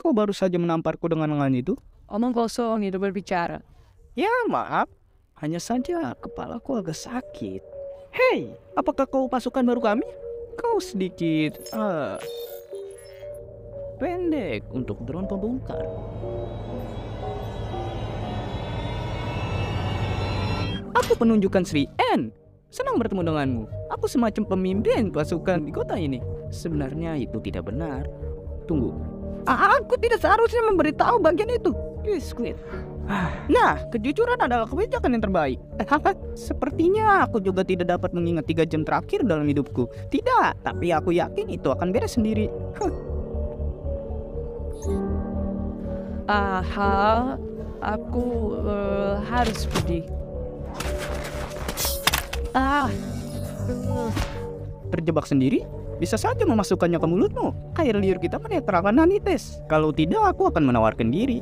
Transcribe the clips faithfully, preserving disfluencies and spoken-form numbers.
kau baru saja menamparku dengan lengan itu? Omong kosong itu berbicara. Ya maaf, hanya saja kepalaku agak sakit. Hei, apakah kau pasukan baru kami? Kau sedikit uh, pendek untuk drone pembongkar. Aku penunjukan Sri N. Senang bertemu denganmu. Aku semacam pemimpin pasukan di kota ini. Sebenarnya itu tidak benar. Tunggu. Aku tidak seharusnya memberitahu bagian itu. Squid. Nah, kejujuran adalah kebijakan yang terbaik. Sepertinya aku juga tidak dapat mengingat tiga jam terakhir dalam hidupku. Tidak, tapi aku yakin itu akan beres sendiri. Aha, aku uh, harus pergi. Ah, Terjebak sendiri? Bisa saja memasukkannya ke mulutmu. Air liur kita menetralkan Nanites. Kalau tidak, aku akan menawarkan diri.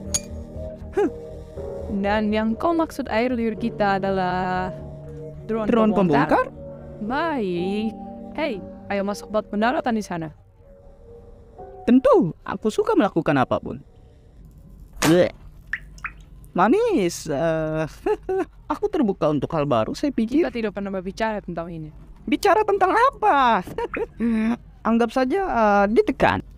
Dan yang kau maksud air liur kita adalah drone, Drone pembongkar? Baik. Hei, ayo masuk bot pendaratan di sana. Tentu, aku suka melakukan apapun. Bleh. Manis. Uh, aku terbuka untuk hal baru, saya pikir. Kita tidak pernah berbicara tentang ini. Bicara tentang apa? Anggap saja uh, ditekan.